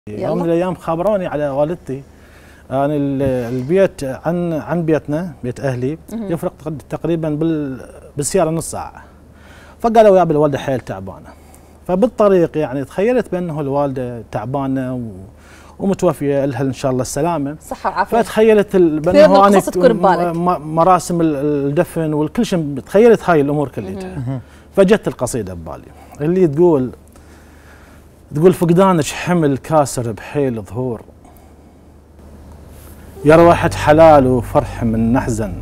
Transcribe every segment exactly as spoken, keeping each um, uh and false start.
يوم من الايام خابروني على والدتي. يعني البيت عن عن بيتنا بيت اهلي يفرق تقريبا بالسياره نص ساعه. فقالوا يا الوالده حيل تعبانه. فبالطريق يعني تخيلت بانه الوالده تعبانه و ومتوفيه لها ان شاء الله السلامه. صحه وعافيه. فتخيلت بانه انا تكون ببالك مراسم الدفن والكل شيء، تخيلت هاي الامور كلها. فجت القصيده ببالي اللي تقول تقول فقدانك حمل كاسر بحيل ظهور، يا روحة حلال وفرح من نحزن،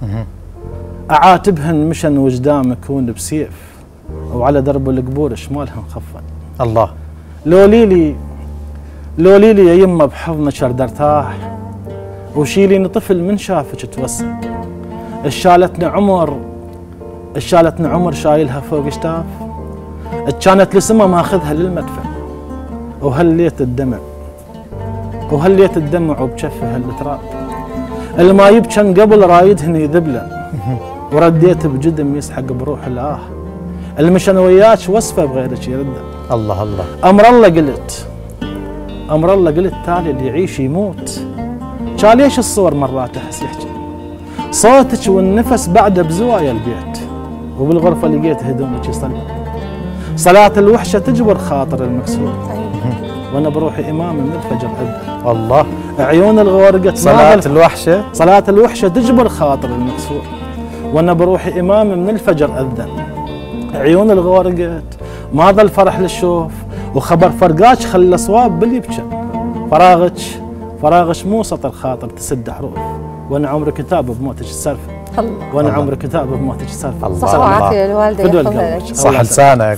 أعاتبهن مشن وجدام يكون بسيف، وعلى درب القبور شمالهن خفن. الله. لو ليلي لو ليلي يا يمه بحضنك ارد ارتاح، وشيليني طفل من شافك توسل، اشالتني عمر اشالتني عمر شايلها فوق شتاف، كانت لسما ماخذها للمدفن، وهليت الدمع وهليت الدمع وبجفها التراب، الما يبكن قبل رايدهن يذبلن، ورديت بجدم يسحق بروح الاه، المشن وياك وصفه بغيرك يردن. الله الله. امر الله قلت امر الله قلت تالي اللي يعيش يموت، كان ليش الصور مرات احس يحكي صوتك والنفس بعده بزوايا البيت، وبالغرفه لقيت هدومك يصلي، صلاه الوحشه تجبر خاطر المكسور، وانا بروحي امام من الفجر اذن. الله. عيون الغورقه صلاه الوحشه صلاه الوحشه تجبر خاطر المكسور، وانا بروحي امام من الفجر اذن. عيون الغورقه ما ظل فرح للشوف، وخبر فرقاك خلى صواب باليبكى، فراغك فراغك مو سطر خاطر تسد حروف، وانا عمري كتاب بموتك السرفه. الله. وانا عمري كتاب بموتك السرفه. صحه وعافيه الوالده يحفظها لك. صح لسانك.